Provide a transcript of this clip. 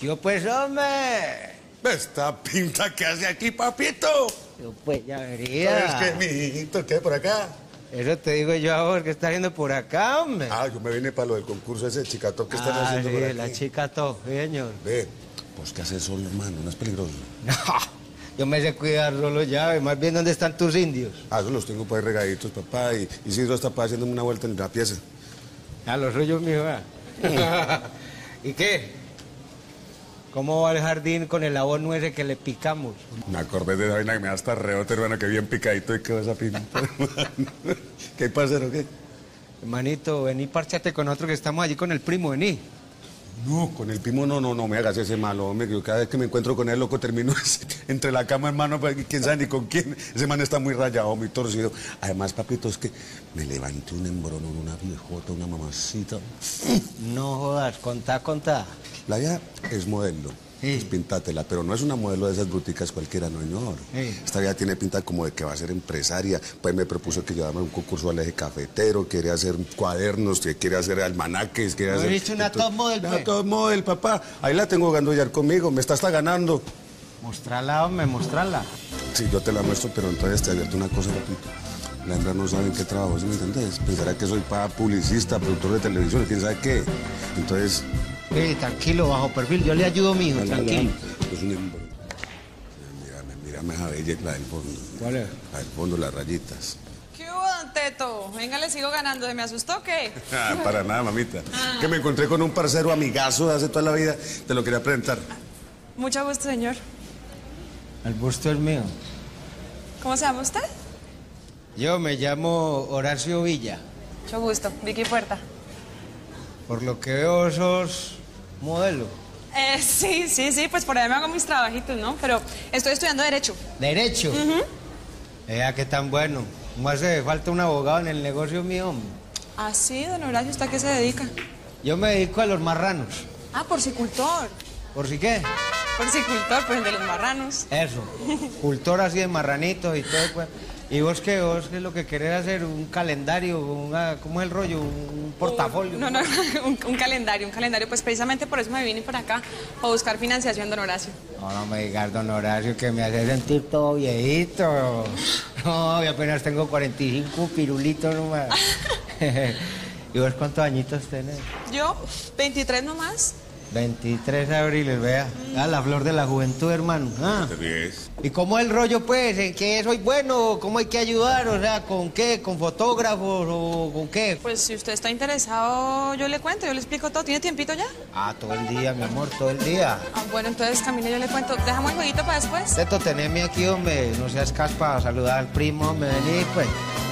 Yo pues, hombre. Esta pinta que hace aquí, papito. Yo pues, ya vería. ¿Sabes qué, mijito? ¿Qué, por acá? Eso te digo yo ahora, que está haciendo por acá, hombre. Ah, yo me vine para lo del concurso ese chicató que están haciendo sí, por aquí. la chica todo, señor. Ve, pues ¿qué haces solo, hermano? ¿No es peligroso? No, yo me sé cuidar solo ya, más bien, ¿dónde están tus indios? Ah, yo los tengo por ahí regaditos, papá, y Isidro está para haciéndome una vuelta en la pieza. Ah, los suyos, mijo. ¿Y qué? ¿Cómo va el jardín con el abono ese que le picamos? Me acordé de esa vaina que me da hasta reote, hermano, que bien picadito y quedó esa pinta. ¿Qué hay, parcero, qué? Hermanito, vení, párchate con otro que estamos allí con el primo, vení. No, con el primo no me hagas ese malo, hombre, que yo cada vez que me encuentro con él, loco, termino entre la cama, hermano, pues, quién sabe ni con quién. Ese man está muy rayado, muy torcido. Además, papito, es que me levanté un embronón, una viejota, una mamacita. No jodas, contá. La ya es modelo, Sí. es pintátela, pero no es una modelo de esas bruticas cualquiera, no, señor. Sí. Esta ya tiene pinta como de que va a ser empresaria. Pues me propuso que llevara un concurso al eje cafetero, quiere hacer cuadernos, que quiere hacer almanaques, quiere hacer... dicho una top model, Una pues. top model, papá. Ahí la tengo jugando ya conmigo, me está hasta ganando. Mostrala, hombre, mostrala. Sí, yo te la muestro, pero entonces te advierto una cosa, papito. La hembra no sabe en qué trabajo, ¿sí me entendés? Pensará que soy publicista, productor de televisión, quién sabe qué. Entonces... Tranquilo, bajo perfil, yo le ayudo, mijo, tranquilo. Es un embro. Mírame esa bella, la del fondo. ¿Cuál es? La del fondo, las rayitas. ¿Qué hubo, don Teto? Venga, le sigo ganando. ¿Me asustó o qué? Para nada, mamita. Que me encontré con un parcero amigazo de hace toda la vida. Te lo quería presentar. Mucho gusto, señor. El busto es mío. ¿Cómo se llama usted? Yo me llamo Horacio Villa. Mucho gusto. Vicky Puerta. Por lo que veo, sos modelo. Sí, pues por ahí me hago mis trabajitos, ¿no? Pero estoy estudiando Derecho. ¿Derecho? Vea qué tan bueno. ¿Cómo hace falta un abogado en el negocio mío, hombre? Ah, sí, don Horacio, ¿usted a qué se dedica? Yo me dedico a los marranos. Ah, porcicultor. ¿Por si qué? Porcicultor, pues el de los marranos. Eso. Cultor así de marranitos y todo, pues. ¿Y vos qué lo que querés hacer? ¿Un calendario? ¿Cómo es el rollo? ¿Un portafolio? No, un calendario, pues precisamente por eso me vine por acá, para buscar financiación, don Horacio. No me digas, don Horacio, que me hace sentir todo viejito. No, yo apenas tengo 45 pirulitos nomás. ¿Y vos cuántos añitos tenés? Yo, 23 nomás. 23 de abril, vea. La flor de la juventud, hermano. ¿Te ríes? ¿Y cómo es el rollo, pues? ¿En qué soy bueno? ¿Cómo hay que ayudar? O sea, ¿con qué? ¿Con fotógrafos o con qué? Pues si usted está interesado, yo le cuento, yo le explico todo. ¿Tiene tiempito ya? Todo el día, mi amor, todo el día. Bueno, entonces, Camila, yo le cuento. ¿Dejamos el jueguito para después? Teto, teneme aquí, hombre. No seas caspa, saludar al primo, hombre. Vení, pues.